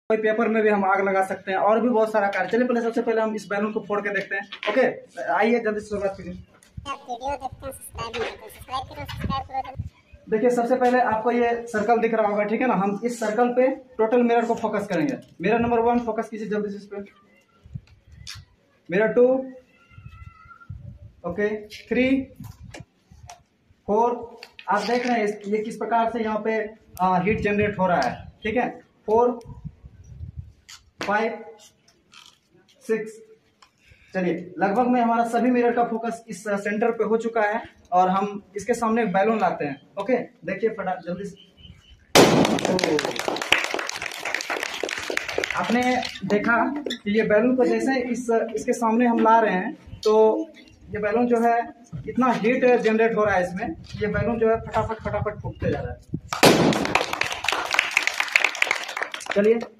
कोई पेपर में भी हम आग लगा सकते हैं और भी बहुत सारा कार्य। चलिए पहले सबसे पहले हम इस बैलून को फोड़ के देखते हैं। ओके, आइए जल्दी से शुरुआत कीजिए। देखिए सबसे पहले आपको ये सर्कल दिख रहा होगा, ठीक है ना। हम इस सर्कल पे टोटल मिरर को फोकस करेंगे। मिरर नंबर 1 फोकस कीजिए जल्दी से इस पे। Mirror 2, okay 3, 4। आप देख रहे हैं ये किस प्रकार से यहाँ पे हीट जनरेट हो रहा है, ठीक है। 4, 5, 6। चलिए लगभग में हमारा सभी मिरर का फोकस इस सेंटर पे हो चुका है और हम इसके सामने एक बैलून लाते हैं। ओके, देखिए फटाफट जल्दी से। आपने देखा कि ये बैलून को जैसे इसके सामने हम ला रहे हैं तो ये बैलून जो है इतना हीट जनरेट हो रहा है इसमें, ये बैलून जो है फटाफट फटाफट फूटते जा रहा है। चलिए